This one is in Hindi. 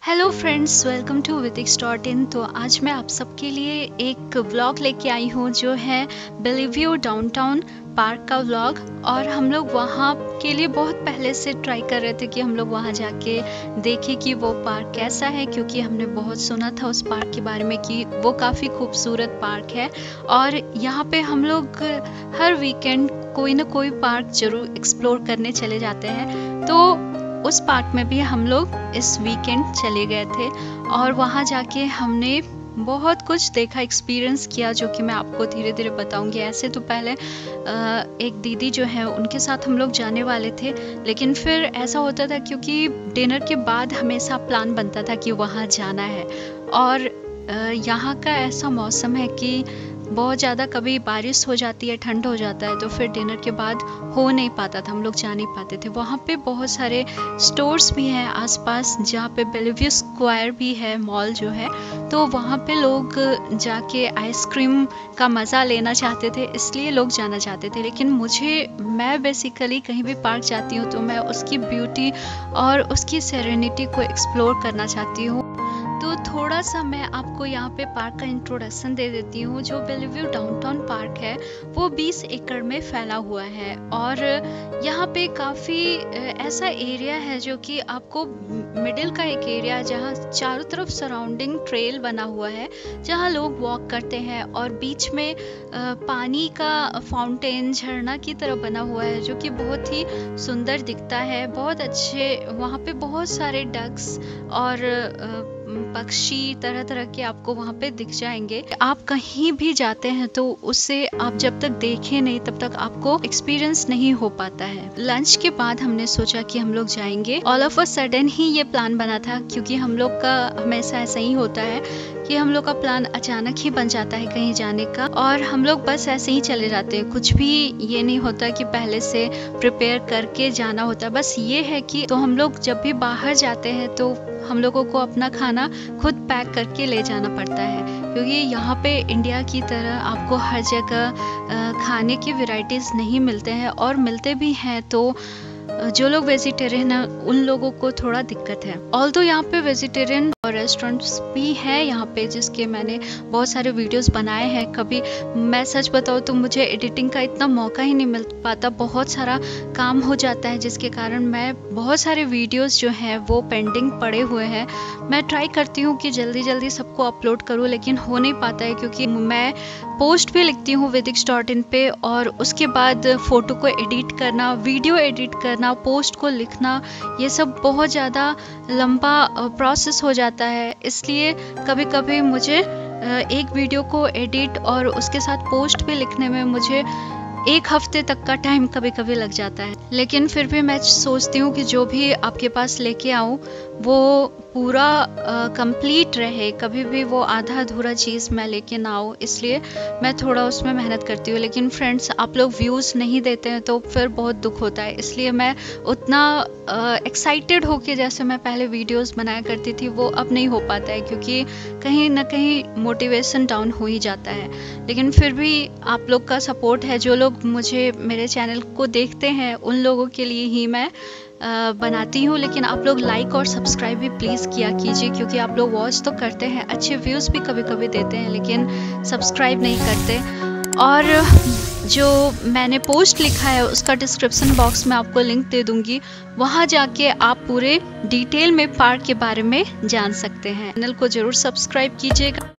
हेलो फ्रेंड्स, वेलकम टू विदिक्स.in। तो आज मैं आप सबके लिए एक व्लॉग लेके आई हूँ जो है बेलीव्यू डाउनटाउन पार्क का व्लॉग। और हम लोग वहाँ के लिए बहुत पहले से ट्राई कर रहे थे कि हम लोग वहाँ जाके देखें कि वो पार्क कैसा है, क्योंकि हमने बहुत सुना था उस पार्क के बारे में कि वो काफ़ी खूबसूरत पार्क है। और यहाँ पे हम लोग हर वीकेंड कोई ना कोई पार्क ज़रूर एक्सप्लोर करने चले जाते हैं। तो उस पार्क में भी हम लोग इस वीकेंड चले गए थे और वहाँ जाके हमने बहुत कुछ देखा, एक्सपीरियंस किया, जो कि मैं आपको धीरे धीरे बताऊंगी। ऐसे तो पहले एक दीदी जो है उनके साथ हम लोग जाने वाले थे, लेकिन फिर ऐसा होता था क्योंकि डिनर के बाद हमेशा प्लान बनता था कि वहाँ जाना है। और यहाँ का ऐसा मौसम है कि बहुत ज़्यादा कभी बारिश हो जाती है, ठंड हो जाता है, तो फिर डिनर के बाद हो नहीं पाता था, हम लोग जा नहीं पाते थे। वहाँ पे बहुत सारे स्टोर्स भी हैं आसपास, जहाँ पे बेलीव्यू स्क्वायर भी है, मॉल जो है। तो वहाँ पे लोग जाके आइसक्रीम का मज़ा लेना चाहते थे, इसलिए लोग जाना चाहते थे। लेकिन मैं बेसिकली कहीं भी पार्क जाती हूँ तो मैं उसकी ब्यूटी और उसकी सेरेनिटी को एक्सप्लोर करना चाहती हूँ। तो थोड़ा सा मैं आपको यहाँ पे पार्क का इंट्रोडक्शन दे देती हूँ। जो बेलीव्यू डाउनटाउन पार्क है वो 20 एकड़ में फैला हुआ है और यहाँ पे काफ़ी ऐसा एरिया है जो कि आपको मिडिल का एक एरिया, जहाँ चारों तरफ सराउंडिंग ट्रेल बना हुआ है, जहाँ लोग वॉक करते हैं। और बीच में पानी का फाउंटेन, झरना की तरह बना हुआ है, जो कि बहुत ही सुंदर दिखता है। बहुत अच्छे वहाँ पे बहुत सारे डक्स और पक्षी तरह तरह के आपको वहाँ पे दिख जाएंगे। आप कहीं भी जाते हैं तो उससे आप जब तक देखें नहीं तब तक आपको एक्सपीरियंस नहीं हो पाता है। लंच के बाद हमने सोचा कि हम लोग जाएंगे। ऑल ऑफ अ सडन ही ये प्लान बना था, क्योंकि हम लोग का हमेशा ऐसा ही होता है कि हम लोग का प्लान अचानक ही बन जाता है कहीं जाने का, और हम लोग बस ऐसे ही चले जाते हैं। कुछ भी ये नहीं होता कि पहले से प्रिपेयर करके जाना होता। बस ये है कि तो हम लोग जब भी बाहर जाते हैं तो हम लोगों को अपना खाना खुद पैक करके ले जाना पड़ता है, क्योंकि यहाँ पे इंडिया की तरह आपको हर जगह खाने की वैरायटीज़ नहीं मिलते हैं, और मिलते भी हैं तो जो लोग वेजिटेरियन हैं उन लोगों को थोड़ा दिक्कत है। ऑल्दो यहाँ पे वेजिटेरियन और रेस्टोरेंट्स भी हैं यहाँ पे, जिसके मैंने बहुत सारे वीडियोस बनाए हैं। कभी मैं सच बताऊँ तो मुझे एडिटिंग का इतना मौका ही नहीं मिल पाता, बहुत सारा काम हो जाता है, जिसके कारण मैं बहुत सारे वीडियोस जो हैं वो पेंडिंग पड़े हुए हैं। मैं ट्राई करती हूँ कि जल्दी जल्दी सबको अपलोड करूँ, लेकिन हो नहीं पाता है, क्योंकि मैं पोस्ट भी लिखती हूँ विदिक्स.in पे, और उसके बाद फ़ोटो को एडिट करना, वीडियो एडिट करना, पोस्ट को लिखना, ये सब बहुत ज़्यादा लंबा प्रोसेस हो जाता है। इसलिए कभी कभी मुझे एक वीडियो को एडिट और उसके साथ पोस्ट भी लिखने में मुझे 1 हफ्ते तक का टाइम कभी कभी लग जाता है। लेकिन फिर भी मैं सोचती हूँ कि जो भी आपके पास लेके आऊँ वो पूरा कंप्लीट रहे, कभी भी वो आधा अधूरा चीज़ मैं लेके ना आऊँ, इसलिए मैं थोड़ा उसमें मेहनत करती हूँ। लेकिन फ्रेंड्स, आप लोग व्यूज़ नहीं देते हैं तो फिर बहुत दुख होता है, इसलिए मैं उतना एक्साइटेड होके जैसे मैं पहले वीडियोस बनाया करती थी वो अब नहीं हो पाता है, क्योंकि कहीं ना कहीं मोटिवेशन डाउन हो ही जाता है। लेकिन फिर भी आप लोग का सपोर्ट है, जो लोग मुझे मेरे चैनल को देखते हैं उन लोगों के लिए ही मैं बनाती हूँ। लेकिन आप लोग लाइक और सब्सक्राइब भी प्लीज़ किया कीजिए, क्योंकि आप लोग वॉच तो करते हैं, अच्छे व्यूज़ भी कभी कभी देते हैं, लेकिन सब्सक्राइब नहीं करते। और जो मैंने पोस्ट लिखा है उसका डिस्क्रिप्शन बॉक्स में आपको लिंक दे दूंगी, वहाँ जाके आप पूरे डिटेल में पार्क के बारे में जान सकते हैं। चैनल को ज़रूर सब्सक्राइब कीजिएगा।